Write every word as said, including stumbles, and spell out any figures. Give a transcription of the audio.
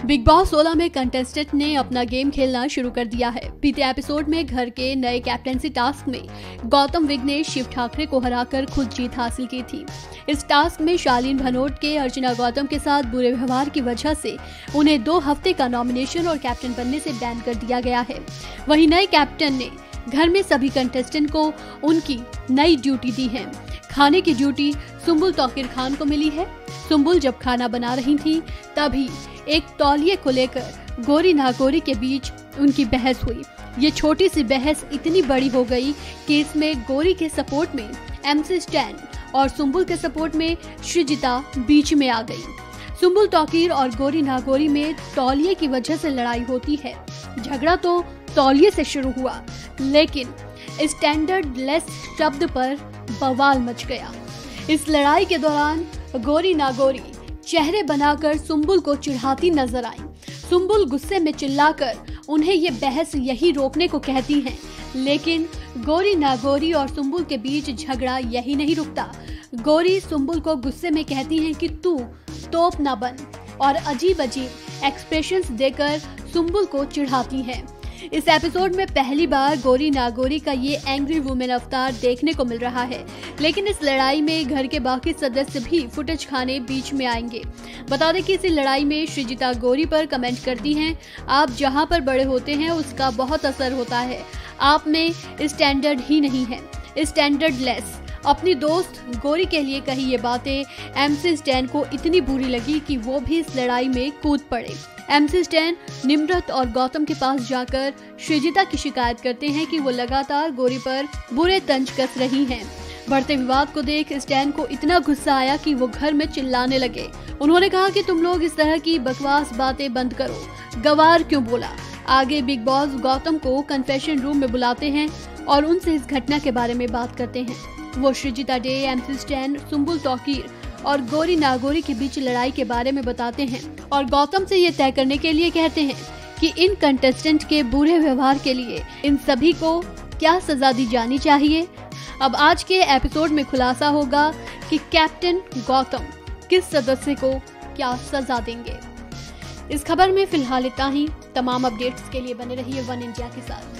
Big boss सोलह में contestant ने अपना गेम खेलना शुरू कर दिया है। बीते एपिसोड में घर के नए कैप्टेंसी टास्क में गौतम विघ्नेश शिव ठाकरे को हराकर खुद जीत हासिल की थी। इस टास्क में शालीन भनोट के अर्चना गौतम के साथ बुरे व्यवहार की वजह से उन्हें दो हफ्ते का नॉमिनेशन और कैप्टन बनने से बैन कर दिया गया है। वहीं नए कैप्टन ने घर में सभी कंटेस्टेंट को उनकी नई ड्यूटी दी है। खाने की ड्यूटी सुम्बुल तौकीर खान को मिली है। सुम्बुल जब खाना बना रही थी तभी एक तौलिए को लेकर गोरी नागोरी के बीच उनकी बहस हुई। ये छोटी सी बहस इतनी बड़ी हो गई कि इसमें गोरी के सपोर्ट में एमसी स्टैन और सुम्बुल के सपोर्ट में सृजिता बीच में आ गई। सुम्बुल तौकीर और गोरी नागोरी में तौलिए की वजह से लड़ाई होती है। झगड़ा तो तौलिए से शुरू हुआ, लेकिन स्टैंडर्ड लेस शब्द पर बवाल मच गया। इस लड़ाई के दौरान गोरी नागोरी चेहरे बनाकर सुम्बुल को चिढ़ाती नजर आई। सुम्बुल गुस्से में चिल्लाकर उन्हें ये बहस यही रोकने को कहती हैं, लेकिन गोरी नागोरी और सुम्बुल के बीच झगड़ा यही नहीं रुकता। गोरी सुम्बुल को गुस्से में कहती हैं कि तू तोप ना बन, और अजीब अजीब एक्सप्रेशंस देकर सुम्बुल को चिढ़ाती हैं। इस एपिसोड में पहली बार गोरी नागोरी का ये एंग्री वुमेन अवतार देखने को मिल रहा है, लेकिन इस लड़ाई में घर के बाकी सदस्य भी फुटेज खाने बीच में आएंगे। बता दें कि इस लड़ाई में सृजिता गोरी पर कमेंट करती हैं, आप जहां पर बड़े होते हैं उसका बहुत असर होता है। आप में स्टैंडर्ड ही नहीं है, स्टैंडर्ड लेस। अपनी दोस्त गोरी के लिए कही ये बातें एमसी स्टैन को इतनी बुरी लगी कि वो भी इस लड़ाई में कूद पड़े। एमसी स्टैन निम्रत और गौतम के पास जाकर सृजिता की शिकायत करते हैं कि वो लगातार गोरी पर बुरे तंज कस रही हैं। बढ़ते विवाद को देख स्टैन को इतना गुस्सा आया कि वो घर में चिल्लाने लगे। उन्होंने कहा कि तुम लोग इस तरह की बकवास बातें बंद करो, गवार क्यों बोला। आगे बिग बॉस गौतम को कन्फेशन रूम में बुलाते हैं और उनसे इस घटना के बारे में बात करते हैं। वो सृजिता डे, एमसी स्टैन, सुम्बुल तौकीर और गोरी नागोरी के बीच लड़ाई के बारे में बताते हैं और गौतम से ये तय करने के लिए कहते हैं कि इन कंटेस्टेंट के बुरे व्यवहार के लिए इन सभी को क्या सजा दी जानी चाहिए। अब आज के एपिसोड में खुलासा होगा कि कैप्टन गौतम किस सदस्य को क्या सजा देंगे। इस खबर में फिलहाल इतना ही। तमाम अपडेट्स के लिए बने रहिए वन इंडिया के साथ।